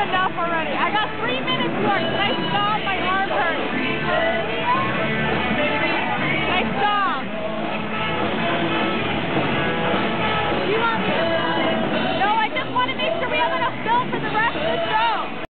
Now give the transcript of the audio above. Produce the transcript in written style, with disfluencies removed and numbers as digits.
enough already. I got 3 minutes worth. And I stopped. My arm hurts. I stopped. Do you want me to? No, I just want to make sure we have enough film for the rest of the